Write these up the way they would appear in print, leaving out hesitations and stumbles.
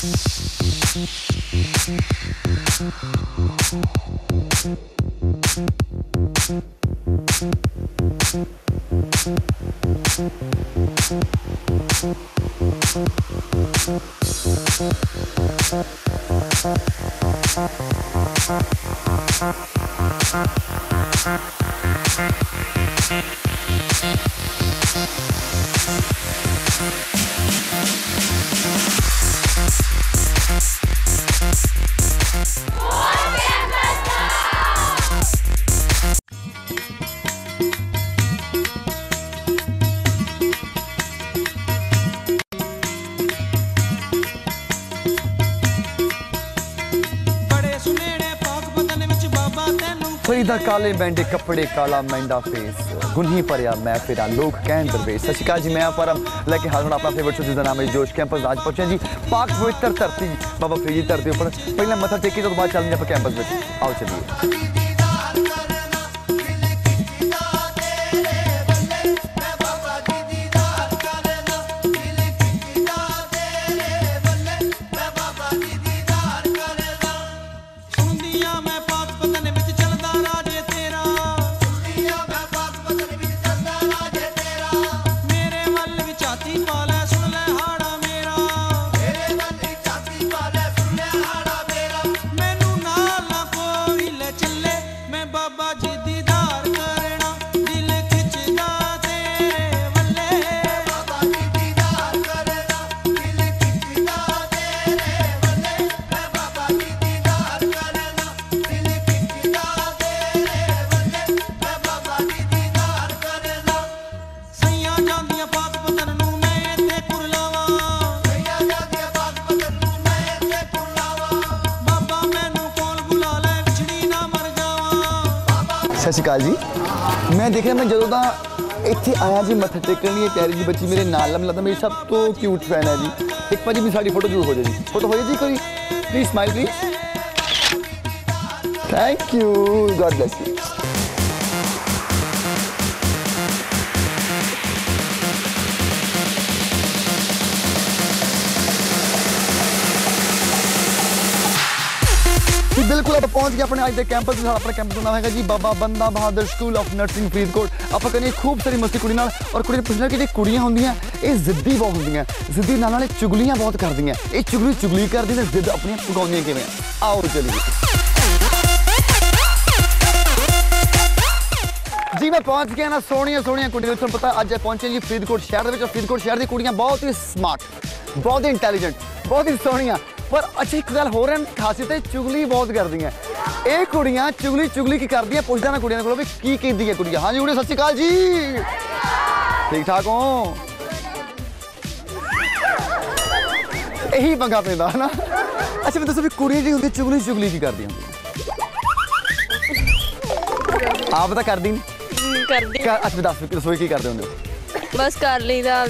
फरीदा काले बैंडे कपड़े काला मैंडा फेस गुन्ही परिया मैं फिरा लोग कहन दरवेश। सत श्री अकाल जी, मैं परम लेके हाल अपना फेवरेट शो जिसका नाम है जोश कैंपस। आज पहुंचे जी पाक पवित्र धरती बाबा फरीद की धरती पर। पहले मत्था टेकी तो बाद चलेंगे आप कैंपस में। आओ चलिए। सत श्री अकाल जी, मैं देख रहा मैं जो इतने आया जी मत्था टेकन लिए प्यारी जी बच्ची मेरे नाल लगता मेरी सब तो क्यूट फैन है जी। एक भाजी भी साड़ी फोटो जरूर हो जाए जी। फोटो हो जाए जी कोई please smile please. Thank you, God bless you. बिल्कुल आप पहुंच गए अपने आज के कैंपस। अपना कैंपस का नाम है जी Baba Banda Bahadur school of nursing Faridkot. आप करनी खूब सारी मस्ती कुड़ी नाल और कुड़ी पुछना कि कुड़ियां होंदियां ये जिद्दी बहुत होंदियां, जिद्दी नाल चुगलियां बहुत करदियां। ये चुगली करदी ते जिद अपनी पुगाउंदियां किवें। आओ चलिए जी। मैं पहुंच गया ना सोहणियां सोहणियां कुड़ियां। तुहानूं पता अज पहुंचे जी फरीदकोट शहर दे विच। फरीदकोट शहर दी कुड़ियां बहुत ही स्मार्ट, बहुत ही इंटैलीजेंट, बहुत ही सोहणियां। पर अच्छा एक गल होर है, खासियत है चुगली बहुत करदियां ये कुड़ियां। चुगली की करदियां, पुछदा ना कुड़ियां कोलों भी की कहदी है कुड़ियां। हाँ जी कुड़ियां सत श्री अकाल जी, ठीक ठाक हो? यही पंगा पैंदा है ना। अच्छा मैं दसो भी कुड़ियां जी होंदी चुगली की करदियां आप बता कर दी अच्छा दस रसोई की करदे होंदे? बस कर लईदा,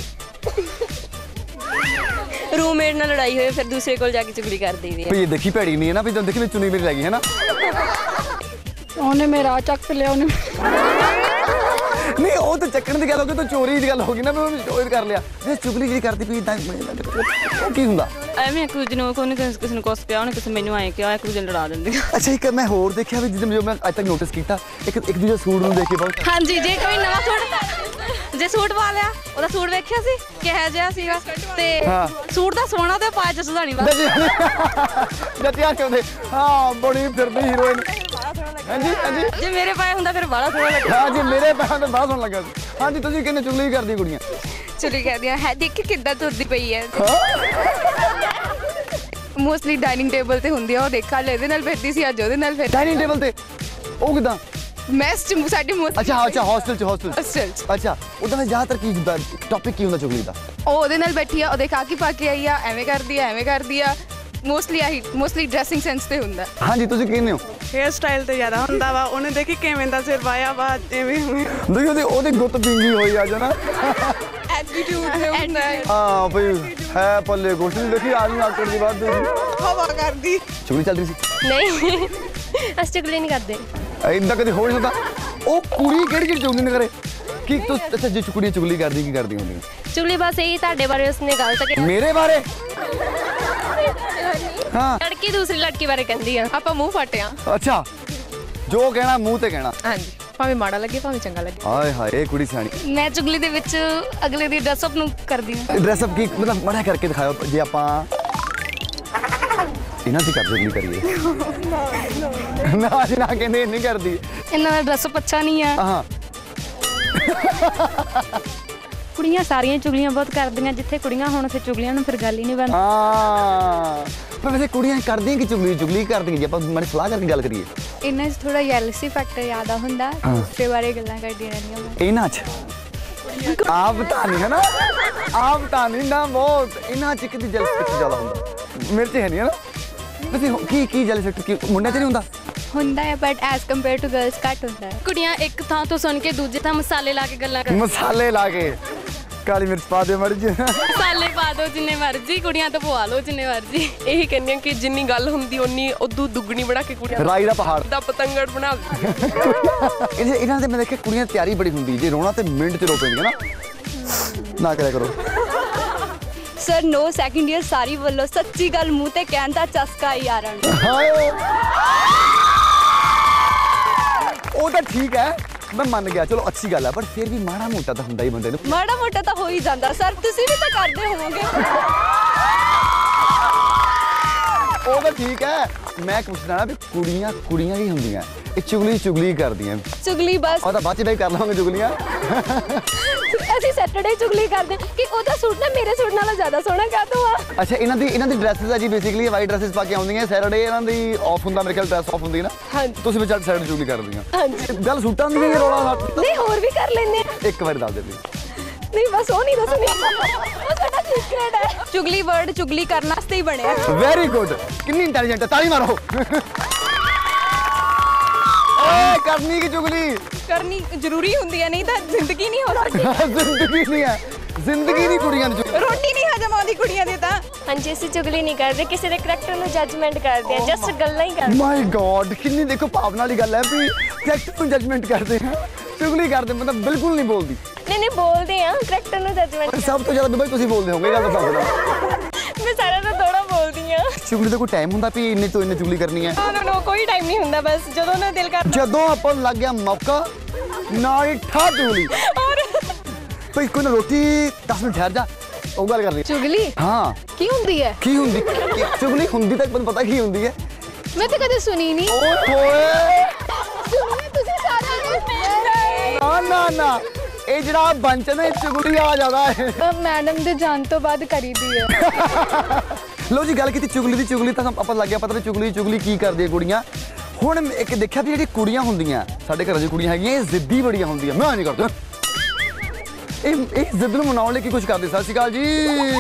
रूममेट नाल लड़ाई होए फिर दूसरे कोल जाके चुगली कर दी है। ये देखी भैड़ी नहीं है ना भी देखी मैं चुनी मेरी लगी है ना। उन्हें मेरा चक लिया उन्हें नहीं वो तो चक्कन की गल होगी, तो चोरी की गल होगी ना। मैं चोरी कर लिया ये चुगली जी करती पई की हुंदा ਐਵੇਂ ਇੱਕ ਦੂਜੇ ਨੂੰ ਕੋਈ ਕਿਸੇ ਨੂੰ ਕੁਛ ਪਿਆ ਉਹਨੇ ਕਿਸੇ ਮੈਨੂੰ ਆਏ ਕਿਹਾ ਇੱਕ ਦੂਜੇ ਨੂੰ ਲੜਾ ਦਿੰਦੇ। ਅੱਛਾ ਇੱਕ ਮੈਂ ਹੋਰ ਦੇਖਿਆ ਵੀ ਜਿਵੇਂ ਮੈਂ ਅੱਜ ਤੱਕ ਨੋਟਿਸ ਕੀਤਾ ਇੱਕ ਦੂਜੇ ਸੂਟ ਨੂੰ ਦੇਖ ਕੇ ਬਹੁਤ। ਹਾਂਜੀ ਜੇ ਕੋਈ ਨਵਾਂ ਸੂਟ ਜੇ ਸੂਟ ਪਾ ਲਿਆ ਉਹਦਾ ਸੂਟ ਵੇਖਿਆ ਸੀ ਕਿਹੋ ਜਿਹਾ ਸੀਗਾ ਤੇ ਸੂਟ ਦਾ ਸੋਹਣਾ ਤੇ ਪਾ ਚ ਸੁਧਾਣੀ ਬਸ ਜੱਟਿਆ ਚਾਹੁੰਦੇ। ਹਾਂ ਬੜੀ ਫਿਰਦੀ ਹੀਰੋਇਨ। ਹਾਂਜੀ ਜੇ ਮੇਰੇ ਪਾਏ ਹੁੰਦਾ ਫਿਰ ਬਾਹਲਾ ਸੋਹਣਾ ਲੱਗਦਾ। ਹਾਂ ਜੇ ਮੇਰੇ ਪਾਏ ਤਾਂ ਬਾਹਲਾ ਸੋਹਣਾ ਲੱਗਾ। ਹਾਂਜੀ ਤੁਸੀਂ ਕਿੰਨੇ ਚੁਗਲੀ ਕਰਦੀ ਕੁੜੀਆਂ? ਚੁਗਲੀ ਕਰਦੀਆਂ ਹੈ ਦੇਖ ਕਿੱਦਾਂ ਤੁਰਦੀ ਪਈ ਹੈ। ਮੋਸਟਲੀ ਡਾਈਨਿੰਗ ਟੇਬਲ ਤੇ ਹੁੰਦੀ ਆ ਉਹ ਦੇਖ ਕੱਲ ਇਹਦੇ ਨਾਲ ਫਿਰਦੀ ਸੀ ਅੱਜ ਉਹਦੇ ਨਾਲ ਫਿਰ। ਡਾਈਨਿੰਗ ਟੇਬਲ ਤੇ ਉਹ ਕਿਦਾਂ? ਮੈਸ ਚ ਸਾਡੇ ਮੋਸਟ। ਅੱਛਾ ਹੌਸਟਲ ਚ। ਅੱਛਾ ਉਹਦਾ ਮੈਂ ਜ਼ਿਆਦਾਤਰ ਕੀ ਹੁੰਦਾ ਟੌਪਿਕ ਕੀ ਹੁੰਦਾ ਚੁਗਲੀ ਦਾ? ਉਹ ਉਹਦੇ ਨਾਲ ਬੈਠੀ ਆ ਉਹ ਦੇਖ ਆ ਕੀ ਪਾ ਕੇ ਆਈ ਆ ਐਵੇਂ ਕਰਦੀ ਆ ਮੋਸਟਲੀ ਡਰੈਸਿੰਗ ਸੈਂਸ ਤੇ ਹੁੰਦਾ। ਹਾਂਜੀ ਤੁਸੀਂ ਕਹਿੰਦੇ ਹੋ हेयर स्टाइल ਤੇ ਜ਼ਿਆਦਾ ਹੁੰਦਾ ਵਾ ਉਹਨੇ ਦੇਖੀ ਕਿਵੇਂ ਦਾ ਸਿਰ ਵਾਇਆ ਵਾ ਐਵੇਂ ਦੇਖੀ ਉਹਦੀ ਗੁੱਤ ਪਿੰਗੀ ਹੋਈ ਆ ਜਨਾ ਐਟੀਟਿਊਡ ਤੇ ਹੁੰਦਾ ਹਾਂ ਭਈ ਹੈ ਪੱਲੇ ਗੁੱਟ ਨਹੀਂ ਦੇਖੀ ਆਦਮੀ ਆਕੜ ਦੀ ਬਾਤ ਹਵਾ ਕਰਦੀ ਚੁਗਲੀ ਚੱਲ ਰਹੀ ਸੀ ਨਹੀਂ ਅਸੀਂ ਚੁਗਲੀ ਨਹੀਂ ਕਰਦੇ ਇੰਦਾ ਕਦੇ ਹੋ ਨਹੀਂ ਸਕਦਾ ਉਹ ਕੁੜੀ ਕਿਹੜੀ ਚੁਗਲੀ ਨਹੀਂ ਕਰੇ ਕੀ ਤੂੰ ਅੱਛਾ ਜੇ ਕੁੜੀ ਚੁਗਲੀ ਕਰਦੀ ਕੀ ਕਰਦੀ ਹੁੰਦੀ ਚੁਗਲੀ ਬਸ ਇਹੀ ਤੁਹਾਡੇ ਬਾਰੇ ਉਸਨੇ ਗਲਤ ਕਿ ਮੇਰੇ ਬਾਰੇ हाँ लड़की दूसरी लड़की बारे कहंदी आ ਆਪਾਂ ਮੂੰਹ ਫਟਿਆ। अच्छा जो कहना मुंह ते कहना। ਹਾਂਜੀ ਭਾਵੇਂ ਮਾੜਾ ਲੱਗੇ ਭਾਵੇਂ ਚੰਗਾ ਲੱਗੇ। ਹਾਏ ਹਾਏ ਇਹ ਕੁੜੀ ਸਿਆਣੀ। ਮੈਂ ਚੁਗਲੀ ਦੇ ਵਿੱਚ ਅਗਲੇ ਦੀ ਡਰੈਸ ਅਪ ਨੂੰ ਕਰਦੀ ਹਾਂ। ਡਰੈਸ ਅਪ ਕੀ मतलब ਮੜਾ ਕਰਕੇ ਦਿਖਾਓ ਜੇ ਆਪਾਂ ਇਹਨਾਂ ਦੀ ਕਰ ਚੁਗਲੀ ਕਰੀਏ। ਨਾ ਜੀ ਨਾ ਕਹਿੰਦੇ ਨਹੀਂ ਕਰਦੀ। ਇਹਨਾਂ ਦਾ ਡਰੈਸ ਅਪ ਅੱਛਾ ਨਹੀਂ ਆ। ਹਾਂ ਕੁੜੀਆਂ ਸਾਰੀਆਂ ਚੁਗਲੀਆਂ ਬਹੁਤ ਕਰਦੀਆਂ ਜਿੱਥੇ ਕੁੜੀਆਂ ਹੋਣ ਉੱਥੇ ਚੁਗਲੀਆਂ ਨੂੰ ਫਿਰ ਗੱਲ ਹੀ ਨਹੀਂ ਬਣਦੀ। ਹਾਂ ਪਰ ਵੈਸੇ ਕੁੜੀਆਂ ਕਰਦੀਆਂ ਕਿ ਚੁਗਲੀ ਕਰਦੀਆਂ ਜੇ ਆਪਾਂ ਮਾੜੀ ਸਲਾਹ ਕਰਕੇ ਗੱਲ ਕਰੀਏ। ਇਹਨਾਂ 'ਚ ਥੋੜਾ ਜੈਲਸੀ ਫੈਕਟਰ ਜ਼ਿਆਦਾ ਹੁੰਦਾ ਦੂਸਰੇ ਬਾਰੇ ਗੱਲਾਂ ਕਰਦੀਆਂ ਰਹਿੰਦੀਆਂ ਇਹਨਾਂ 'ਚ ਆਪ ਤਾਂ ਨਹੀਂ ਹੈ ਨਾ ਆਪ ਤਾਂ ਨਹੀਂ ਨਾ ਬਹੁਤ ਇਹਨਾਂ 'ਚ ਕਿਤੇ ਜੈਲਸ ਫੈਕਟਰ ਜ਼ਿਆਦਾ ਹੁੰਦਾ ਮੇਰੇ 'ਚ ਹੈ ਨਹੀਂ ਹੈ ਨਾ ਵੈਸੇ ਕੀ ਜੈਲਸ ਫੈਕਟਰ ਕੀ ਮੁੰਡਿਆਂ 'ਚ ਨਹੀਂ ਹੁੰਦਾ ਹੈ but as compare to girls ਘੱਟ ਹੁੰਦਾ ਹੈ। ਕੁੜੀਆਂ ਇੱਕ ਥਾਂ ਤੋਂ ਸੁਣ ਕੇ ਦੂਜੇ ਥਾਂ ਮਸਾਲੇ ਲਾ ਕੇ ਗੱਲਾਂ ਕਰਦੀਆਂ। ਮਸਾਲੇ ਲਾ ਕੇ ਕਾਲੀ ਮਿਰਚ ਪਾ ਦਿਓ ਮਰਜੀ ਮਸਾਲੇ ਪਾ ਦਿਓ ਜਿੰਨੇ ਮਰਜੀ ਕੁੜੀਆਂ ਤੋਂ ਪਵਾ ਲਓ ਜਿੰਨੇ ਮਰਜੀ। ਇਹੀ ਕਹਿੰਦੇ ਆ ਕਿ ਜਿੰਨੀ ਗੱਲ ਹੁੰਦੀ ਓਨੀ ਉਦੋਂ ਦੁੱਗਣੀ ਬਣਾ ਕੇ ਕੁੜੀਆਂ ਰਾਈ ਦਾ ਪਹਾੜ ਦਾ ਪਤੰਗੜ ਬਣਾ ਇਹਨਾਂ ਦੇ ਮੈਂ ਦੇਖਿਆ ਕੁੜੀਆਂ ਦੀ ਤਿਆਰੀ ਬੜੀ ਹੁੰਦੀ ਜੇ ਰੋਣਾ ਤੇ ਮਿੰਟ 'ਚ ਰੋ ਪੈਂਦੀਆਂ ਨਾ ਕਰਿਆ ਕਰੋ। ਸਰ ਨੋ ਸੈਕਿੰਡ ਈਅਰ ਸਾਰੀ ਵੱਲੋਂ ਸੱਚੀ ਗੱਲ ਮੂੰਹ ਤੇ ਕਹਿਣ ਦਾ ਚਸਕਾ ਹੀ ਆ ਰਹਾ ਹਾਏ ਉਹ ਤਾਂ ਠੀਕ ਹੈ ਮੈਂ ਮੰਨ ਗਿਆ ਚਲੋ ਅੱਛੀ ਗੱਲ ਹੈ ਪਰ ਫਿਰ ਵੀ ਮਾੜਾ ਮੋਟਾ ਤਾਂ ਹੁੰਦਾ ਹੀ ਬੰਦੇ ਨੂੰ। ਮਾੜਾ ਮੋਟਾ ਤਾਂ ਹੋ ਹੀ ਜਾਂਦਾ ਸਰ ਤੁਸੀਂ ਵੀ ਤਾਂ ਕਰਦੇ ਹੋਵੋਗੇ। ਉਹ ਤਾਂ ਠੀਕ ਹੈ ਮੈਂ ਪੁੱਛਦਾ ਨਾ ਵੀ ਕੁੜੀਆਂ ਹੀ ਹੁੰਦੀਆਂ ਇਹ ਚੁਗਲੀ ਕਰਦੀਆਂ। ਚੁਗਲੀ ਬਸ ਉਹ ਤਾਂ ਬਾਅਦ 'ਚ ਵੀ ਕਰ ਲਵਾਂਗੇ ਚੁਗਲੀਆਂ। ਅਸੀਂ ਸੈਟਰਡੇ ਚੁਗਲੀ ਕਰਦੇ ਕਿ ਉਹਦਾ ਸੂਟ ਨਾ ਮੇਰੇ ਸੂਟ ਨਾਲੋਂ ਜ਼ਿਆਦਾ ਸੋਹਣਾ ਕਾਹਤੋਂ ਆ। ਅੱਛਾ ਇਹਨਾਂ ਦੀ ਡਰੈਸਸ ਆ ਜੀ ਬੇਸਿਕਲੀ ਵਾਈਟ ਡਰੈਸਸ ਪਾ ਕੇ ਆਉਂਦੀਆਂ ਸੈਟਰਡੇ ਇਹਨਾਂ ਦੀ ਆਫ ਹੁੰਦਾ ਮੇਰੇ ਖਿਆਲ ਡਰੈਸ ਆਫ ਹੁੰਦੀ ਨਾ। ਹਾਂਜੀ ਤੁਸੀਂ ਵੀ ਸੈਟਰਡੇ ਚੁਗਲੀ ਕਰਦੀਆਂ। ਹਾਂਜੀ ਗੱਲ ਸੂਟਾਂ ਦੀ ਨਹੀਂ ਰੋਲਾ ਨਹੀਂ ਹੋਰ ਵੀ ਕਰ ਲੈਂਦੇ ਆ। ਇੱਕ ਵਾਰ ਦੱਸ ਦੇ ਪਲੀਜ਼। ਨਹੀਂ ਬਸ ਉਹ ਨਹੀਂ ਦੱਸਣੀ ਉਹ ਸਾਡਾ ਸੀਕ੍ਰੇਟ ਹੈ। ਚੁਗਲੀ ਵਰਡ ਚੁਗਲੀ ਕਰਨ ਵਾਸਤੇ ਹੀ ਬਣਿਆ। ਵੈਰੀ ਗੁੱਡ ਕਿੰਨੀ ਇੰਟੈਲੀਜੈਂਟ ਹੈ ਤਾਲੀ ਮਾਰੋ। ਓਏ ਕਰਨੀ ਕੀ ਚੁਗਲੀ ਕਰਨੀ ਜ਼ਰੂਰੀ ਹੁੰਦੀ ਹੈ ਨਹੀਂ ਤਾਂ ਜ਼ਿੰਦਗੀ ਨਹੀਂ ਹੋ ਸਕਦੀ। ਜ਼ਿੰਦਗੀ ਨਹੀਂ ਕੁੜੀਆਂ ਦੀ ਰੋਟੀ ਨਹੀਂ ਹਜਮ ਆਉਂਦੀ ਕੁੜੀਆਂ ਦੀ ਤਾਂ। ਹਾਂਜੀ ਅਸੀਂ ਚੁਗਲੀ ਨਹੀਂ ਕਰਦੇ ਕਿਸੇ ਦੇ ਕਰੈਕਟਰ ਨੂੰ ਜੱਜਮੈਂਟ ਕਰਦੇ ਆ ਜਸਟ ਗੱਲਾਂ ਹੀ ਕਰਦੇ। ਮਾਈ ਗॉड ਕਿੰਨੀ ਦੇਖੋ ਭਾਵਨਾ ਵਾਲੀ ਗੱਲ ਹੈ ਵੀ ਕਰੈਕਟਰ ਨੂੰ ਜੱਜਮੈਂਟ ਕਰਦੇ ਹਾਂ ਚੁਗਲੀ ਕਰਦੇ ਮਤਲਬ ਬਿਲਕੁਲ ਨਹੀਂ ਬੋਲਦੀ। ਨਹੀਂ ਬੋਲਦੇ ਆ ਕਰੈਕਟਰ ਨੂੰ ਜੱਜਮੈਂਟ। ਸਭ ਤੋਂ ਜ਼ਿਆਦਾ ਬਈ ਤੁਸੀਂ ਬੋਲਦੇ ਹੋਗੇ ਗੱਲ ਦੱਸੋ। ਮੈਂ ਸਾਰਾ ਤਾਂ ਥੋੜਾ ਬੋਲਦੀ ਆ। ਚੁਗਲੀ ਦਾ ਕੋਈ ਟਾਈਮ ਹੁੰਦਾ ਵੀ ਇੰਨੇ ਤੋਂ ਇੰਨੇ ਚੁਗਲੀ ਕਰਨੀ ਹੈ? ਨੋ ਕੋਈ ਟਾਈਮ ਨਹੀਂ ਹੁੰਦਾ ਬਸ ਜਦੋਂ ਨਾ ਦਿਲ ਕਰਦਾ ਜਦੋਂ ਆਪਾਂ ਨੂੰ ਲੱਗ ਗਿਆ ਮੌਕਾ ਨਾਲ ਹੀ ਠਾ ਚੁਗਲੀ। ਭਈ ਕੋਈ ਨਾ ਰੋਟੀ 10 ਮਿੰਟ ਠਹਿਰ ਜਾ ਉਹ ਗੱਲ ਕਰਨੀ। ਚੁਗਲੀ ਹਾਂ ਕੀ ਹੁੰਦੀ ਹੈ? ਕੀ ਹੁੰਦੀ ਚੁਗਲੀ ਹੁੰਦੀ ਤਾਂ ਮੈਨੂੰ ਪਤਾ ਕੀ ਹੁੰਦੀ ਹੈ। ਮੈਂ ਤਾਂ ਕਦੇ ਸੁਣੀ ਨਹੀਂ। ਓਏ ਸੁਣੀ ਤੁਸੀਂ ਸਾਰਿਆਂ ਨੇ? ਨਾ ਇਹ ਜਿਹੜਾ ਬੰਚ ਨੇ ਚੁਗਲੀ ਆ ਜਾਂਦਾ ਹੈ। ਮੈਡਮ ਦੇ ਜਾਣ ਤੋਂ ਬਾਅਦ ਕਰੀਦੀ ਹੈ। ਲੋ ਜੀ ਗੱਲ ਕੀਤੀ ਚੁਗਲੀ ਤਾਂ ਆਪਾਂ ਲੱਗ ਗਿਆ ਪਤਾ ਵੀ ਚੁਗਲੀ ਕੀ ਕਰਦੀਆਂ ਕੁੜੀਆਂ। ਹੁਣ ਇੱਕ ਦੇਖਿਆ ਵੀ ਜਿਹੜੀ ਕੁੜੀਆਂ ਹੁੰਦੀਆਂ ਸਾਡੇ ਘਰਾਂ 'ਚ ਕੁੜੀਆਂ ਹੈਗੀਆਂ ਇਹ ਜ਼ਿੱਦੀ ਬੜੀਆਂ ਹੁੰਦੀਆਂ। ਮੈਂ ਨਹੀਂ ਕਰਦਾ ਇਹ ਜ਼ਿੱਦ ਨੂੰ ਮਨਾਉਣ ਲਈ ਕੀ ਕੁਝ ਕਰਦੇ। ਸਤਿ ਸ਼੍ਰੀ ਅਕਾਲ ਜੀ।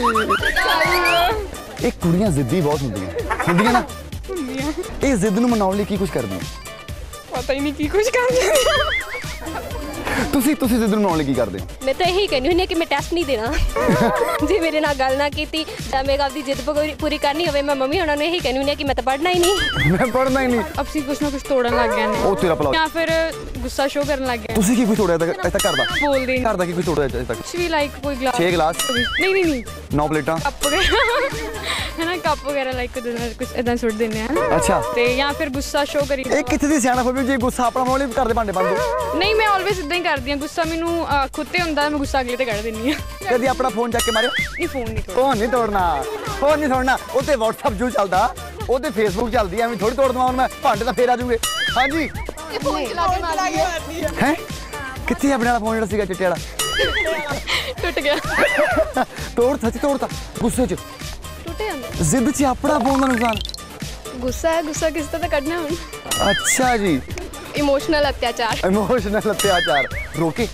ਇਹ ਕੁੜੀਆਂ ਜ਼ਿੱਦੀ ਬਹੁਤ ਹੁੰਦੀਆਂ ਨਾ। ਇਹ ਜ਼ਿੱਦ ਨੂੰ ਮਨਾਉਣ ਲਈ ਕੀ ਕੁਝ ਕਰਦੀਆਂ ਪਤਾ ਹੀ ਨਹੀਂ ਕੀ ਕੁਝ ਕਰਦੀਆਂ। ਤੁਸੀਂ ਜ਼ਿੱਦ ਨੂੰ ਮਨਾਉਣ ਲਈ ਕੀ ਕਰਦੇ ਹੋ? ਮੈਂ ਤਾਂ ਇਹੀ ਕਹਿੰਦੀ ਹੁੰਦੀ ਆ ਕਿ ਮੈਂ ਟੈਸਟ ਨਹੀਂ ਦੇਣਾ ਜੇ ਮੇਰੇ ਨਾਲ ਗੱਲ ਨਾ ਕੀਤੀ ਜਾਂ ਮੈਂ ਆਪਦੀ ਜਿੱਦ ਪੂਰੀ ਕਰਨੀ ਹੋਵੇ ਮੈਂ ਮੰਮੀ ਉਹਨਾਂ ਨੂੰ ਇਹੀ ਕਹਿੰਦੀ ਹੁੰਦੀ ਆ ਕਿ ਮੈਂ ਤਾਂ ਪੜ੍ਹਨਾ ਹੀ ਨਹੀਂ। ਮੈਂ ਪੜ੍ਹਨਾ ਹੀ ਨਹੀਂ। ਅਸੀਂ ਕੁਝ ਨਾ ਕੁਝ ਤੋੜਨ ਲੱਗ ਗਏ ਨੇ। ਉਹ ਤੇਰਾ ਭਲਾ ਜਾਂ ਫਿਰ ਗੁੱਸਾ ਸ਼ੋ ਕਰਨ ਲੱਗ ਗਏ। ਤੁਸੀਂ ਕੀ ਕੁਝ ਤੋੜਿਆ ਤੱਕ ਘਰ ਦਾ? ਬੋਲਦੇ ਨਹੀਂ। ਘਰ ਦਾ ਕੀ ਕੁਝ ਤੋੜਿਆ ਅਜੇ ਤੱਕ? ਕੁਝ ਵੀ ਲਾਈਕ ਕੋਈ ਗਲਾਸ 6 ਗਲਾਸ ਨਹੀਂ 9 ਪਲੇਟਾਂ ਕੱਪ ਵਗੈਰਾ ਹੈ ਨਾ ਕੱਪ ਵਗੈਰਾ ਲਾਈਕ ਕੁਝ ਇਦਾਂ ਸੁੱਟ ਦਿੰਦੇ ਆ। ਅੱਛਾ ਤੇ ਜਾਂ ਫਿਰ ਗੁੱਸਾ ਸ਼ੋ ਕਰੀ। ਇਹ ਕਿੱਥੇ ਦੀ ਸਿਆਣਾ ਹੋਵੇ ਜੇ ਗੁੱਸਾ ਆਪਣਾ ਮੋਲੇ ਘਰ ਦੇ ਭਾਂਡੇ ਬੰਦ ਦੋ। ਨਹੀਂ ਮੈਂ ਆਲਵੇਸ ਇਦਾਂ ਹੀ ਕਰਦੀ ਆ। ਗੁੱਸਾ ਮੈਨੂੰ ਖੁਦ ਤੇ ਹੁੰਦਾ ਮੈਂ ਗੁੱਸਾ ਅਗਲੇ ਤੇ ਕੱਢ ਦਿੰਨੀ ਆ। ਕਦੀ ਆਪਣਾ ਫੋਨ ਚੱਕ ਕੇ ਮਾਰਿਓ? ਨਹੀਂ ਫੋਨ ਨਹੀਂ ਤੋੜਨਾ ਫੋਨ ਨਹੀਂ ਤੋੜਨਾ। ਉਹ ਤੇ WhatsApp ਜੋ ਚੱਲਦਾ ਉਹ ਤੇ Facebook ਚੱਲਦੀ ਐਵੇਂ ਥੋੜੀ ਤੋੜ ਦਵਾਂ ਹੁਣ ਮੈਂ ਭਾਂਡੇ ਤਾਂ ਫੇਰ ਆ ਜੂਗੇ। ਹਾਂਜੀ ਇਹ ਫੋਨ ਚਲਾ ਕੇ ਮਾਰਦੀ ਹੈ। ਕਿੱਥੇ ਆਪਣੇ ਵਾਲਾ ਫੋਨ ਜਿਹੜਾ ਸੀਗਾ ਚਿੱਟੇ ਵਾਲਾ? ਟੁੱਟ ਗਿਆ। ਤੋੜਤਾ ਗੁੱਸੇ 'ਚ ਟੁੱਟ ਜਾਂਦਾ। ਜ਼ਿੱਦ 'ਚ ਆਪਣਾ ਫੋਨ ਦਾ ਨੁਕਸਾਨ। ਗੁੱਸਾ ਹੈ ਗੁੱਸਾ ਕਿਸ ਤਰ੍ਹਾਂ ਕੱਢਣਾ ਹੁਣ। ਅੱਛਾ ਜੀ ਇਮੋਸ਼ਨਲ ਅਤਿਆਚਾਰ। ਇਮੋਸ਼ਨਲ ਅਤਿਆਚਾਰ ਰੋਕੇ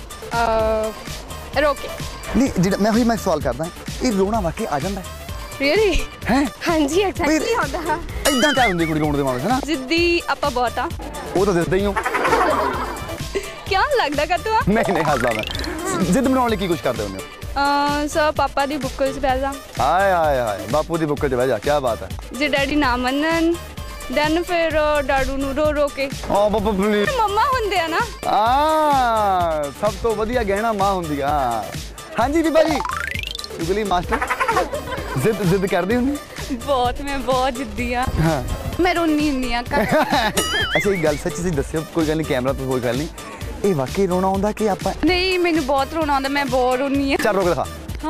ਨਹੀਂ ਜਿਹੜਾ ਮੈਂ ਸਵਾਲ ਕਰਦਾ ਇਹ ਰੋਣਾ ਵਾਕਈ ਆ ਜਾਂਦਾ ਰੀਅਲੀ ਹੈ? ਹਾਂਜੀ ਐਗਜ਼ੈਕਟਲੀ ਹੁੰਦਾ। ਇਦਾਂ ਤਾਂ ਹੁੰਦੀ ਕੁੜੀ ਰੋਣ ਦੇ ਮਾਮਲੇ 'ਚ ਨਾ। ਜਿੱਦੀ ਆਪਾਂ ਬਹੁਤ ਆ। ਉਹ ਤਾਂ ਦਿਸਦਾ ਹੀ ਹੋ। ਕਿਆ ਲੱਗਦਾ ਕਰਤੂ ਆ? ਨਹੀਂ ਹੱਸਦਾ ਮੈਂ। ਜ਼ਿੱਦ ਬਣਾਉਣ ਲਈ ਕੀ ਕੁਝ ਕਰਦੇ ਹੁੰਦੇ ਹੋ? ਸਰ ਪਾਪਾ ਦੀ ਬੁੱਕਲ 'ਚ ਬਹਿ ਜਾ। ਹਾਏ ਬਾਪੂ ਦੀ ਬੁੱਕਲ 'ਚ ਬਹਿ ਜਾ ਕੀ ਬਾਤ ਹੈ। ਜੇ ਡੈਡੀ ਨਾ ਮੰਨਣ ਦੈਨ ਫਿਰ ਡਾਡੂ ਨੂੰ ਰੋ ਕੇ ਓ ਬਾਬਾ ਪਲੀਜ਼ ਮੰਮਾ ਹੁੰਦੇ ਆ ਨਾ। ਸਭ ਤੋਂ ਵਧੀਆ ਗਹਿਣਾ ਮਾਂ ਹੁੰਦੀ ਆ। ਹਾਂਜੀ ਬੀਬਾ ਜੀ ਚੁਗਲੀ ਮਾਸਟਰ ਜ਼ਿੱਦ ਕਰਦੀ ਹੁੰਦੀ ਬਹੁਤ ਮੈਂ ਬਹੁਤ ਜਿੱਦੀ ਆ। ਹਾਂ ਮੈਂ ਰੋਣੀ ਹੁੰਦੀ ਆ। ਅੱਛਾ ਇਹ ਗੱਲ ਸੱਚੀ ਸੀ ਦੱਸਿਓ, ਕੋਈ ਗੱਲ ਨਹੀਂ ਕੈਮਰਾ ਤੋਂ ਕੋਈ ਗੱਲ ਨਹੀਂ, ਇਹ ਵਾਕਈ ਰੋਣਾ ਆਉਂਦਾ ਕਿ ਆਪਾਂ? ਨਹੀਂ ਮੈਨੂੰ ਬਹੁਤ ਰੋਣਾ ਆਉਂਦਾ, ਮੈਂ ਬਹੁਤ ਰੋਣੀ ਆ। ਚੱਲ ਰੋਕ ਦਿਖਾ। ਹਾਂ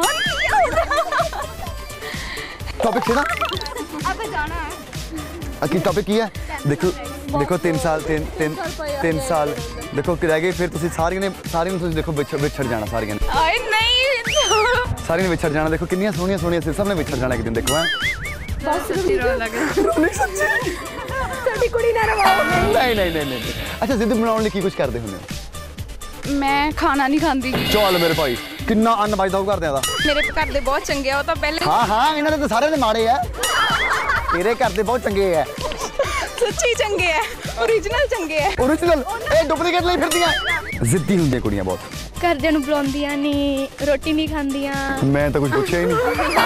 ਟੌਪਿਕ ਛੇੜਾ ਆਪਾਂ ਜਾਣਾ ਹੈ। ਕੀ ਟੌਪਿਕ ਕੀ ਹੈ? ਦੇਖੋ ਦੇਖੋ 3 ਸਾਲ 3 ਸਾਲ ਦੇਖੋ ਰਹਿ ਗਏ, ਫਿਰ ਤੁਸੀਂ ਸਾਰਿਆਂ ਨੂੰ ਤੁਸੀਂ ਦੇਖੋ ਵਿਛੜ ਜਾਣਾ ਸਾਰਿਆਂ ਨੇ। ਆਏ ਨਹੀਂ ਸਾਰਿਆਂ ਨੇ ਵਿਛੜ ਜਾਣਾ। ਦੇਖੋ ਕਿੰਨੀਆਂ ਸੋਹਣੀਆਂ ਸੋਹਣੀਆਂ ਸੀ, ਸਭ ਨੇ ਵਿਛੜ ਜਾਣਾ ਇੱਕ ਦਿਨ। ਦੇਖੋ ਬਸ ਰੋਣ ਲੱਗ ਨਹੀਂ ਸੱਚੀ ਸਾਡੀ ਕੁੜੀ ਨਾ ਰਵਾਓ। ਨਹੀਂ। ਅੱਛਾ ਜ਼ਿੱਦ ਬਣਾਉਣ ਲਈ ਕੀ ਕੁਝ ਕਰਦੇ ਹੁੰਦੇ ਹੋ? ਮੈਂ ਖਾਣਾ ਨਹੀਂ ਖਾਂਦੀ। ਚੱਲ ਮੇਰੇ ਭਾਈ ਕਿੰਨਾ ਅੰਨ ਬਚਦਾ ਉਹ ਘਰਦਿਆਂ ਦਾ। ਮੇਰੇ ਘਰ ਦੇ ਬਹੁਤ ਚੰਗੇ ਆ, ਉਹ ਤਾਂ ਪਹਿਲੇ। ਹਾਂ ਇਹਨਾਂ ਦੇ ਤਾਂ ਸਾਰਿਆਂ ਦੇ ਮਾੜੇ ਆ, ਤੇਰੇ ਘਰ ਦੇ ਬਹੁਤ ਚੰਗੇ ਆ। ਸੱਚੀ ਚੰਗੇ ਆ, ਓਰੀਜਨਲ ਚੰਗੇ ਆ। ਓਰੀਜਨਲ ਇਹ ਡੁਪਲੀਕੇਟ ਲਈ ਫਿਰਦੀਆਂ। ਜ਼ਿੱਦੀ ਹੁੰਦੀਆਂ ਕੁੜੀਆਂ ਬਹੁਤ। ਘਰਦਿਆਂ ਨੂੰ ਬੁਲਾਉਂਦੀਆਂ ਨਹੀਂ, ਰੋਟੀ ਨਹੀਂ ਖਾਂਦੀਆਂ। ਮੈਂ ਤਾਂ ਕੁਝ ਪੁੱਛਿਆ ਹੀ ਨਹੀਂ।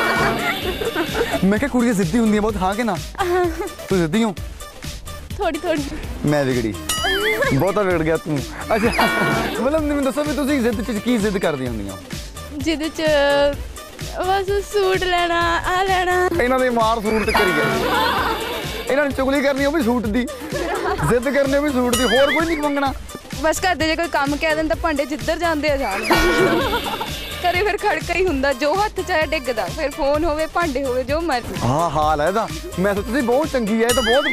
ਮੈਂ ਕਿਹਾ ਕੁੜੀਆਂ ਜ਼ਿੱਦੀ ਹੁੰਦੀਆਂ ਬਹੁਤ, ਹਾਂ ਕਿ ਨਾ? ਤੂੰ ਜ਼ਿੱਦੀ ਹੋ? ਥੋੜੀ ਮੈਂ ਵਿਗੜੀ, ਬਹੁਤਾ ਵਿਗੜ ਗਿਆ ਤੂੰ। ਅੱਛਾ ਮਤਲਬ ਮੈਨੂੰ ਦੱਸੋ ਵੀ ਤੁਸੀਂ ਜ਼ਿੱਦ ਚ ਕੀ ਜ਼ਿੱਦ ਕਰਦੀਆਂ ਹੁੰਦੀਆਂ? ਜਿਹਦੇ ਚ ਬਸ ਸੂਟ ਲੈਣਾ, ਆ ਲੈਣਾ। ਇਹਨਾਂ ਦੇ ਮਾਰ ਸੂਟ ਤੇ ਕਰੀ ਗਏ। ਇਹਨਾਂ ਨੇ ਚੁਗਲੀ ਕਰਨੀ ਉਹ ਵੀ ਸੂਟ ਦੀ, ਜ਼ਿੱਦ ਕਰਨੀ ਉਹ ਵੀ ਸੂਟ ਦੀ, ਹੋਰ ਕੋਈ ਨਹੀਂ ਮੰਗਣਾ। ਬਸ ਘਰ ਦੇ ਜੇ ਕੋਈ ਕੰਮ ਕਹਿ ਦੇਣ ਤਾਂ ਭਾਂਡੇ ਜਿੱਧਰ ਜਾਂਦੇ ਆ ਜਾਣ। ਘਰੇ ਫਿਰ ਖੜਕਾ ਹੀ ਹੁੰਦਾ, ਜੋ ਹੱਥ ਚ ਆਇਆ ਡਿੱਗਦਾ, ਫਿਰ ਫੋਨ ਹੋਵੇ ਭਾਂਡੇ ਹੋਵੇ ਜੋ ਮਰਜ਼ੀ। ਹਾਂ ਹਾਲ ਹੈ ਇਹਦਾ। ਮੈਂ ਸੋਚਦੀ ਸੀ ਬਹੁਤ ਚੰਗੀ ਹੈ ਇਹ ਤਾਂ, ਬਹੁਤ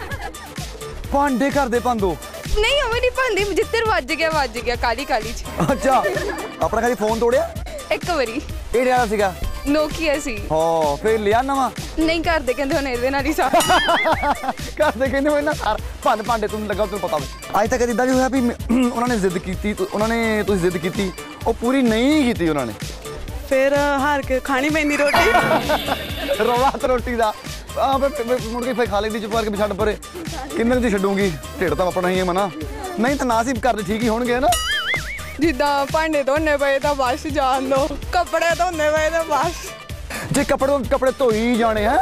ਭਾਂਡੇ ਘਰ ਦੇ ਭੰਦੋ। ਨਹੀਂ ਉਹ ਨਹੀਂ ਭਾਂਦੀ, ਜਿੱਧਰ ਵੱਜ ਗਿਆ ਕਾਲੀ ਚ। ਅੱਛਾ ਆਪਣਾ ਕਦੀ ਫੋਨ ਤੋੜਿਆ? ਇੱਕ ਵਾਰੀ। ਇਹ ਵਾਲਾ ਸੀਗਾ? ਨੋਕੀਆ ਸੀ। ਹਾਂ ਫਿਰ ਲਿਆ ਨਵਾਂ? ਨਹੀਂ ਘਰਦੇ ਕਹਿੰਦੇ ਹੁਣ ਇਹਦੇ ਨਾਲ ਹੀ ਸਾਰ। ਘਰਦੇ ਕਹਿੰਦੇ ਹੋਏ ਨਾ ਸਾਰ ਭਾਂਡੇ ਤੁਹਾਨੂੰ ਲੱਗਾ ਤੁਹਾਨੂੰ ਪਤਾ ਹੋਵੇ। ਅੱਜ ਤੱਕ ਇਦਾਂ ਵੀ ਹੋਇਆ ਵੀ ਉਹਨਾਂ ਨੇ ਜ਼ਿੱਦ ਕੀਤੀ, ਤੁਸੀਂ ਜ਼ਿੱਦ ਕੀਤੀ, ਉਹ ਪੂਰੀ ਨਹੀਂ ਕੀਤੀ ਉਹਨਾਂ ਨੇ, ਫਿਰ ਹਾਰ ਕੇ ਖਾਣੀ ਪੈਂਦੀ ਰੋਟੀ। ਰੌਲਾ ਤੇ ਰੋਟੀ ਦਾ ਮੁੜ ਕੇ ਫਿਰ ਖਾ ਲੈਂਦੀ ਚੁੱਪ ਕਰਕੇ, ਛੱਡ ਪਰੇ ਕਿੰਨੇ ਦੀ ਛੱਡੂਗੀ, ਢਿੱਡ ਤਾਂ ਆਪਣਾ ਹੀ ਹੈ ਮਨਾ। ਨਹੀਂ ਤਾਂ ਨਾ ਸੀ ਘਰ ਦੇ ਠੀਕ ਹੀ ਹੋਣਗੇ ਨਾ। ਜਿੱਦਾਂ ਭਾਂਡੇ ਧੋਣੇ ਪਏ ਤਾਂ ਬਸ ਜਾਣ ਦੋ, ਕੱਪੜੇ ਧੋਣੇ ਪਏ ਤਾਂ ਬਸ। ਜੇ ਕੱਪੜੇ ਧੋਈ ਜਾਣੇ ਹੈ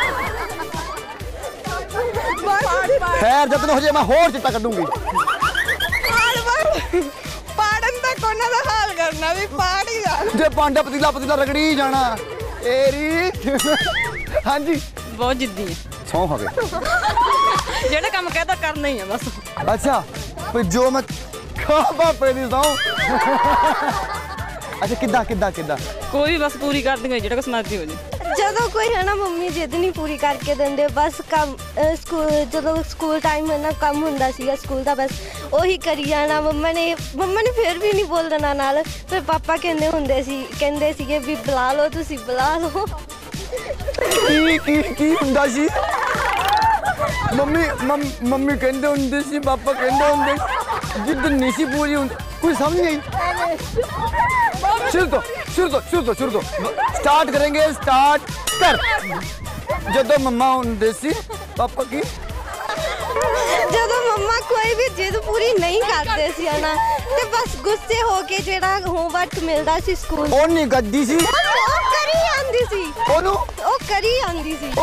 ਖੈਰ ਜਦ ਹੋ ਜੇ ਮੈਂ ਹੋਰ ਚਿੱਟਾ ਕੱਢੂੰਗੀ। ਪਾੜਨ ਤੱਕ ਉਹਨਾਂ ਦਾ ਹਾਲ ਕਰਨਾ ਵੀ ਪਾੜ ਹੀ ਜਾ। ਜੇ ਭਾਂਡਾ ਪਤੀਲਾ ਰਗੜੀ ਜਾਣਾ ਏਰੀ। ਹਾਂਜੀ ਬਹੁਤ ਜਿੱਦੀ ਹੈ। ਸੌਂ ਖਾ ਗਏ ਜਿਹੜਾ ਕੰਮ ਕਹਦਾ ਕਰਨਾ ਹੀ ਆ ਬਸ। ਅੱਛਾ ਵੀ ਜੋ ਮੈਂ ਖਾ ਬਾਪੇ ਦੀ ਸੌਂ। ਅੱਛਾ ਕਿੱਦਾਂ ਕੋਈ ਬਸ ਪੂਰੀ ਕਰ ਦਿੰਗੇ ਜਿਹੜਾ ਕੁਛ ਮਰਜ਼ੀ ਹੋ ਜੇ। ਜਦੋਂ ਕੋਈ ਹੈ ਨਾ ਮੰਮੀ ਜਿੱਦ ਨਹੀਂ ਪੂਰੀ ਕਰਕੇ ਦਿੰਦੇ, ਬਸ ਕੰਮ ਜਦੋਂ ਸਕੂਲ ਟਾਈਮ ਹੈ ਨਾ ਕੰਮ ਹੁੰਦਾ ਸੀਗਾ ਸਕੂਲ ਦਾ, ਬਸ ਉਹੀ ਕਰੀ ਜਾਣਾ। ਮੰਮਾ ਨੇ ਫਿਰ ਵੀ ਨਹੀਂ ਬੋਲਣਾ ਨਾਲ। ਫਿਰ ਪਾਪਾ ਕਹਿੰਦੇ ਸੀਗੇ ਵੀ ਬੁਲਾ ਲਓ, ਤੁਸੀਂ ਬੁਲਾ ਲਓ। ਕੀ ਹੁੰਦਾ ਸੀ? ਮੰਮੀ ਕਹਿੰਦੇ ਹੁੰਦੇ ਸੀ, ਪਾਪਾ ਕਹਿੰਦੇ ਹੁੰਦੇ, ਜਿੱਦ ਨਹੀਂ ਸੀ ਪੂਰੀ ਹੁੰਦੀ। ਕੁਝ समझ नहीं। शुरू तो स्टार्ट करेंगे। स्टार्ट कर। ਜਦੋਂ ਮੰਮਾ ਹੁੰਦੇ ਸੀ ਪਾਪਾ ਕੀ, ਜਦੋਂ ਮੰਮਾ ਕੋਈ ਵੀ ਜਿੱਦ ਪੂਰੀ ਨਹੀਂ ਕਰਦੇ ਸੀ ਨਾ, ਤੇ ਬਸ ਗੁੱਸੇ ਹੋ ਕੇ ਜਿਹੜਾ ਹੋਮਵਰਕ ਮਿਲਦਾ ਸੀ ਸਕੂਲ, ਉਹ ਨਹੀਂ ਕਰਦੀ ਸੀ, ਉਹ ਕਰੀ ਜਾਂਦੀ ਸੀ। ਉਹ ਕਰੀ ਜਾਂਦੀ ਸੀ।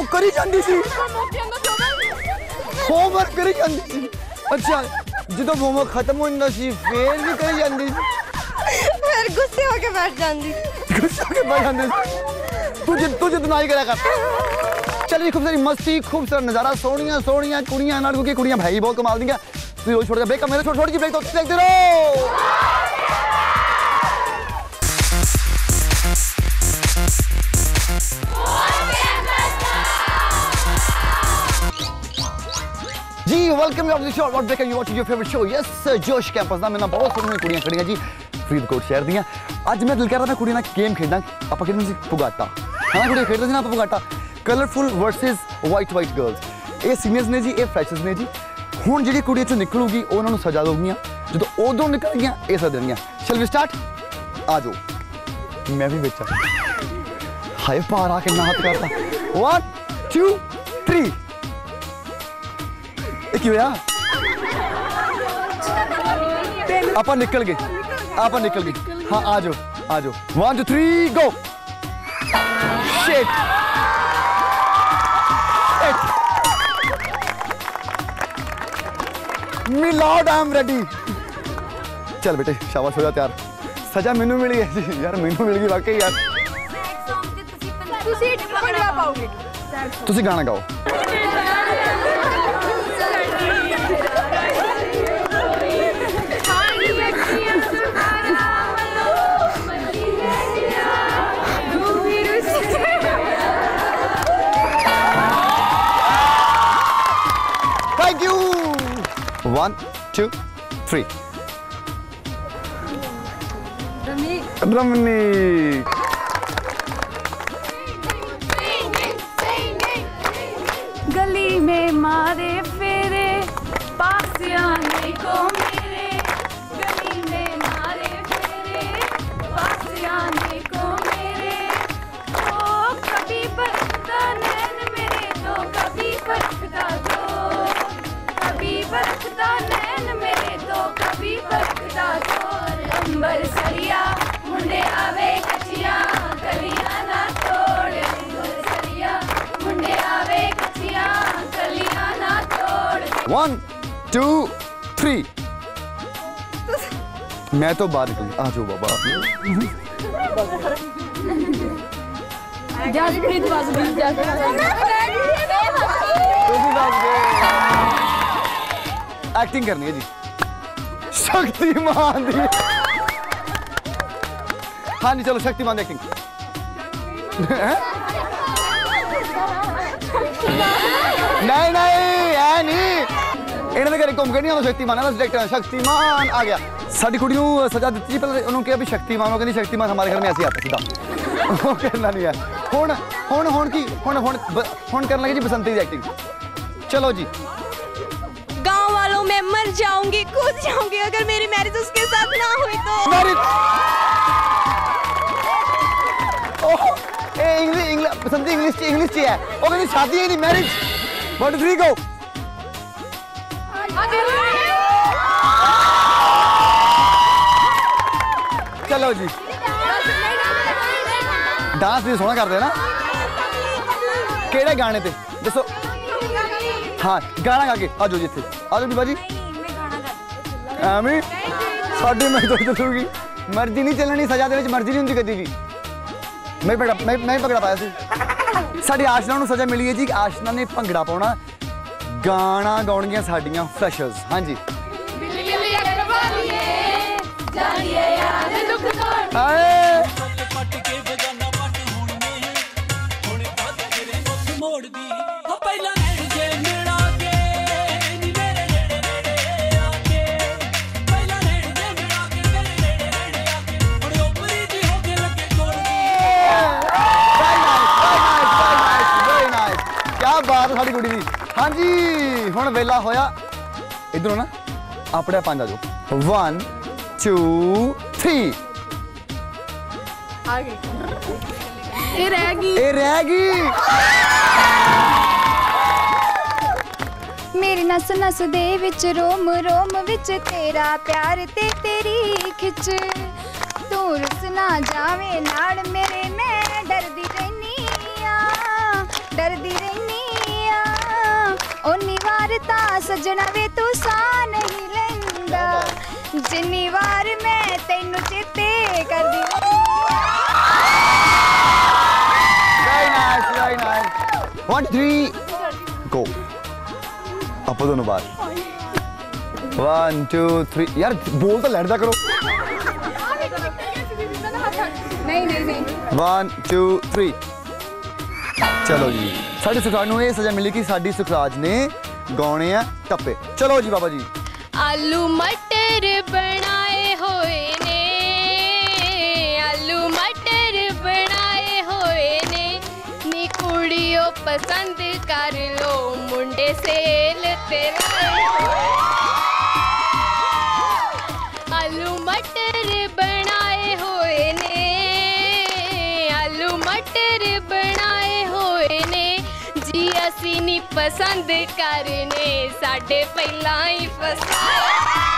ਹੋਮਵਰਕ ਕਰੀ ਜਾਂਦੀ ਸੀ। ਅੱਛਾ ਜਦੋਂ ਹੋਮਵਰਕ ਖਤਮ ਹੋ ਜਾਂਦਾ ਸੀ ਫੇਰ ਵੀ ਕਰੀ ਜਾਂਦੀ ਸੀ, ਫਿਰ ਗੁੱਸੇ ਹੋ ਕੇ ਬੈਠ ਜਾਂਦੀ। ਤੂੰ ਜਿੱਦਨਾ ਹੀ ਕਰਿਆ ਕਰ। चल जी खूब सारी मस्ती, खूब सारा नज़ारा, सोहनियां कुड़ियां नाल, क्योंकि कुड़ियां भाई बहुत कमाल दियां। तुसीं रोज छोड़ ब्रेक, मेरे छोटी जी ब्रेक तो देखते रहो। जी welcome to the show what break, you watching your favourite show. Yes Josh campus दा मेरे नाल बहुत सोहणियां कुड़ियां खड़ियां जी फरीदकोट शहर दियां। अज मैं दिल कर रहा मैं कुड़ियां नाल गेम खेडां। आपां खेडनी सी पुगाटा। हां कुड़ियां खेडदे सी ना आपां पुगाटा, कलरफुल वर्सेस वाइट गर्ल्स। ये सीनियर्स ने जी, ये फ्रैशर्स ने जी। हुण जिहड़ी कुड़ियां चों निकलूगी उन्हां नूं सजा दोगीआं, जदों उदों निकल गईआं ये सजा देणगीआं। चल वी स्टार्ट, आ जाओ। मैं भी विच हाय पार आके ना हाथ करता। 1 2 3 ये की होया? आपां निकल गए। हाँ आ जाओ 1 2 3 go. Shit me lord I am ready. चल बेटे शाबाश, हो जा तैयार। सजा मैनू मिल गई जी यार, मैनू मिल गई वाकई यार। ਤੁਸੀਂ ਭੰਗੜਾ ਪਾਓਗੇ। तुसी गाना गाओ। Thank you. 1 2 3 रमनी गली में मारे फेरे पास आने को मेरे, गली में मारे फेरे पास आने को मेरे, ओ कभी बरसता नैन मेरे तो कभी बरसता दो, कभी बरसता नैन मेरे तो कभी बरसता दो, अंबर सरिया मुंडे आवे कचिया गलियां ना तोड़, अंबर सरिया मुंडे आवे कचिया गलियां ना तोड़। 1 2 3 मैं तो बाहर निकलूंगा। आ जाओ बाबा। जासप्रीत बस गई, एक्टिंग करनी है जी शक्तिमान दी। हाँ जी चलो शक्तिमान एक्टिंग। नहीं नहीं है नहीं, इन्होंने घरे घूम के नहीं आना शक्तिमान है, डायरेक्टर शक्तिमान आ गया। साडी कुड़ी नूं सजा दी पहले उन्होंने कहा भी शक्तिमान, कहती शक्तिमान हमारे घर में ऐसे आता सीधा। वो करना नहीं है। हुण हुण हुण की हुण हुण हुण करने लगे जी बसंती की एक्टिंग। चलो जी। गांव वालों में मर जाऊंगी, कूद जाऊंगी अगर मेरी मैरिज उसके साथ ना हुई तो। इंग्लिश बसंती इंग्लिश है। वो कहती शादी है नहीं मैरिज। 1 2 3 गो। चलो जी डांस भी सोना करते हैं ना। केड़े गाने थे दसो। हाँ गाना गा के आ जाओ जी इत्थे आ जाओ बीबा जी। एवें साडी मैं तो चलूगी, मर्जी नहीं चलनी, सजा दे विच मर्जी नहीं हुंदी कदी भी। मैं भंगड़ा पाया सी। साडी आशना नूं सजा मिली है जी, आशना ने भंगड़ा पाउणा, गाना गाउणगियां साडियां फ्रैशर्स। हाँ जी बात साड़ी कुड़ी दी। हाँ जी हुण वेला होया, इधरों ना अपने पंज आ जाओ। 1 2 3 आ गई, ये रह गई। मेरी नस नस दे विच रोम रोम विच तेरा प्यार ते तेरी खिच, तू रुस ना जावे नाल मेरे, मैं डरदी रहनी आ, डरदी रहनी आ, ओनी वार तां सजना वे तू सा नहीं लैंदा, जिन्नी वार मैं तैनू चेते करदी। Very nice. 1 3 go. आप दोनों बार 1 2 3 यार बोल तो लड़दा करो। नहीं 1 2 3 चलो जी। साडी सुखराज नूं ये सजा मिली कि साडी सुखराज ने गाने आ टप्पे। चलो जी बाबा जी। आलू मटर बनाए हुए ने, आलू मटर बनाए हुए ने, नी कुड़ियों पसंद कर लो मुंडे सेल तेरा। आलू मटर बनाए हुए ने, आलू मटर बनाए हुए ने, जी असी नी पसंद करने साडे पहला ही फसाया।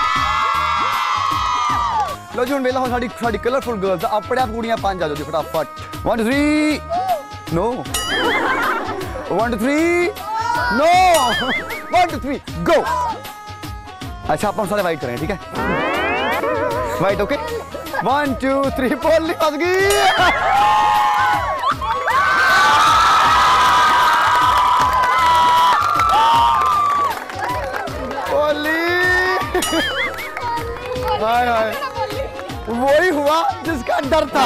लो जी हुण वेला हो साडी कलरफुल गर्ल्स अपने आप कुड़ियां पंज आ जाओ जी फटाफट। 1 2 3 नो 1 2 3 नो 1 2 3 गो। अच्छा आप सारे वाइट करें ठीक है, वाइट ओके। 1 2 3 बोल फंस गई। डर था।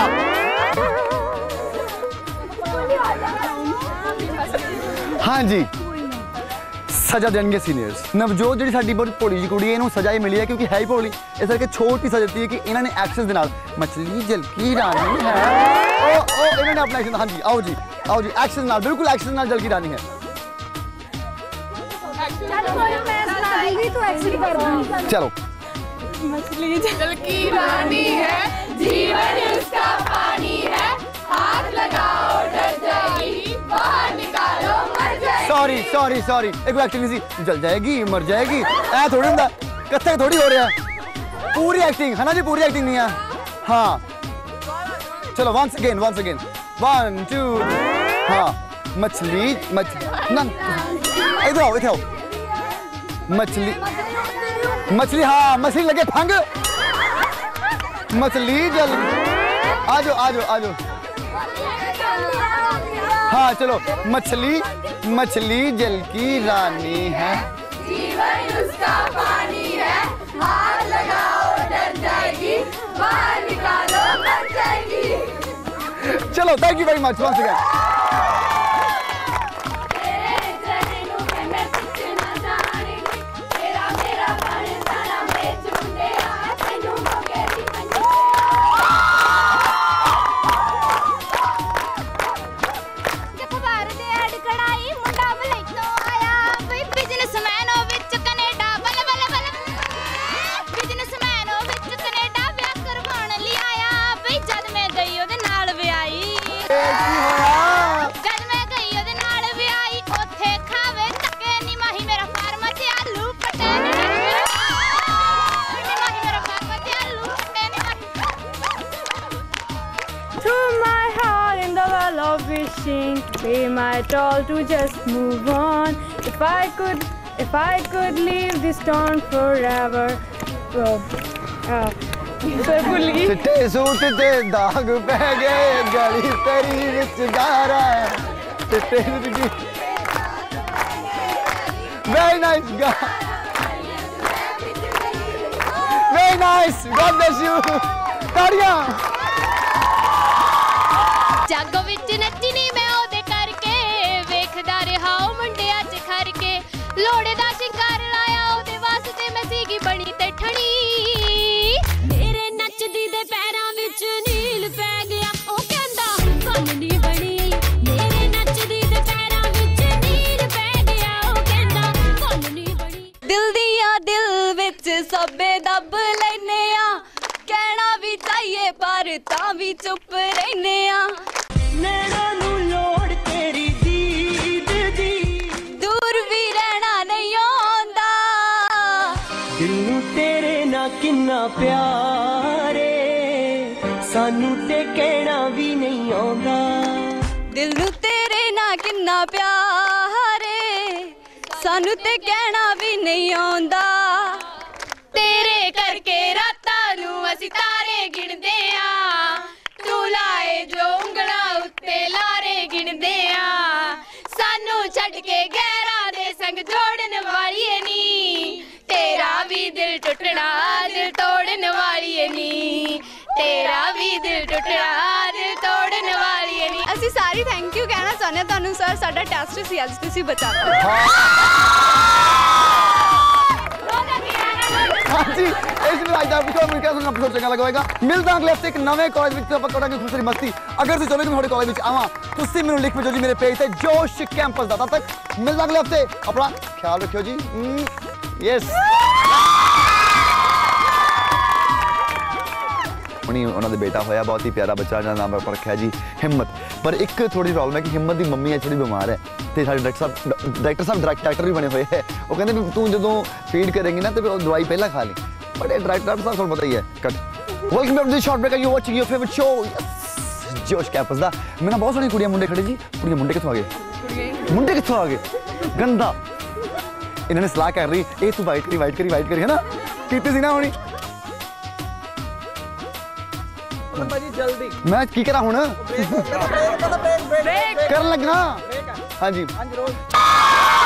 हाँ जी सजा देंगे सीनियर्स। नवजोत जी साडी बहुत भोली जी कुड़ी है, इन्होंने सजा ही मिली है क्योंकि है ही भोली, इस करके छोटी सजा दी है कि इन्होंने एक्शन दे नाल मछली जलकी रानी है। ओ इन्होंने अपना एक्शन, हाँ जी आओ जी एक्शन नाल, बिल्कुल एक्शन नाल जलकी रानी है। चलो मछली जलकी रानी है, जीवन उसका पानी है, हाथ लगाओ डर जाएगी, बाहर निकालो मर जाएगी। सॉरी एक एक्टिंग नहीं सी, जल जाएगी मर जाएगी ऐ थोड़ी होंदा, कत्थे थोड़ी हो रहा है, पूरी एक्टिंग है ना जी, पूरी एक्टिंग नहीं है। हाँ चलो वंस अगेन 1 2 हाँ मछली इधर आओ मछली हाँ मछली लगे फंग, मछली जल आजो हाँ चलो मछली जल की रानी है, जीवन उसका पानी है, हाथ लगाओ डर जाएगी, बाहर निकालो मर जाएगी। चलो thank you very much once again. We might all to just move on. If I could leave this town forever. चिट्टे सूट ते दाग पै गए, गली तेरी विच जा रहा है, चिट्टे very nice God bless you ताड़ियां। जागो विच नच्चनी मैं ओदे करके, वेखदा रहा ओ मुंडिया च खर के, लोड़े दा शिंगार लाया ओदे वास्ते मैं सीगी बनी ते ठणी, मेरे नचदी दे पैरां विच नील पै गया, ओ कहंदा गल नहीं बनी, मेरे नचदी दे पैरां विच नील पै गया, ओ कहंदा गल नहीं बनी। दिल दिया दिल विच सबे दब लैने आ, कहना भी चाहिए पर तां भी चुप रहने आ, नैना नू लोड़ तेरी दीद दी, दूर भी रहना नहीं आंदा, दिल नू तेरे ना किन्ना प्यारे, सानू ते कहना भी नहीं आंदा, दिल नू तेरे ना किन्ना प्यारे, सानू ते कहना भी नहीं आंदा, तेरे करके रातां नू असीं तारे गिणदे आ, तू लाए जो उंगला उत्ते लारे गिणदे आ, सानू छड्ड के गैरां दे संग जोड़न वाली नी, तेरा भी दिल टुटना दिल तोड़न वाली नी, तेरा भी दिल टुटना दिल तोड़न वाली नी। ਅਸੀਂ ਸਾਰੀ ਥੈਂਕ ਯੂ ਕਹਿਣਾ ਚਾਹੁੰਦੇ ਹਾਂ ਤੁਹਾਨੂੰ ਸਰ, ਸਾਡਾ ਟੈਸਟ ਸੀ ਅੱਜ ਤੁਸੀਂ ਬਚਾਤਾ। हाँ जी इस आज का एपिसोड मिलकर सुनना एपिसोड चंगा लगा होगा। मिलदा अगले हफ्ते एक नवे कॉलेज विच ਆਪਾਂ ਕਰਾਂਗੇ ਖੁਸ਼ੀ ਮਸਤੀ। अगर ਤੁਸੀਂ ਚਾਹੁੰਦੇ ਕਿ ਮੈਂ ਤੁਹਾਡੇ ਕਾਲਜ ਵਿੱਚ ਆਵਾਂ ਤੁਸੀਂ ਮੈਨੂੰ ਲਿਖ ਭੇਜੋ ਜੀ ਮੇਰੇ ਪੇਜ ਤੇ ਜੋਸ਼ ਕੈਂਪਸ ਦਾ। ਤਦ ਤੱਕ ਮਿਲਦਾ ਅਗਲੇ ਹਫਤੇ, ਆਪਣਾ ਖਿਆਲ ਰੱਖਿਓ ਜੀ। ਯੈਸ उन्हीं उन्होंने बेटा होया, बहुत ही प्यारा बच्चा, जिसका नाम रखा है जी हिम्मत। पर एक थोड़ी प्रॉब्लम है कि हिम्मत की मम्मी है थोड़ी बीमार है, तो सारे डायरेक्टर साहब डॉक्टर भी बने हुए हैं, वो कहते भी तू जो फीड करेंगी ना तो दवाई पहला खा ली, बट डायरेक्टर साहब थोड़ा पता ही है। Cut welcome to this short break, you watching your favourite show Josh campus दा। मैं ना बहुत सारी कुड़ियां मुंडे खड़े जी, कुड़ियां मुंडे कित्थों आ गए, मुंडे कित्थों आ गए, गंदा। इन्होंने सलाह कर रही ए तू वाइट करी है ना, कीती सी ना होनी। जल्दी मैं की करा हुण कर लगना। हाँ जी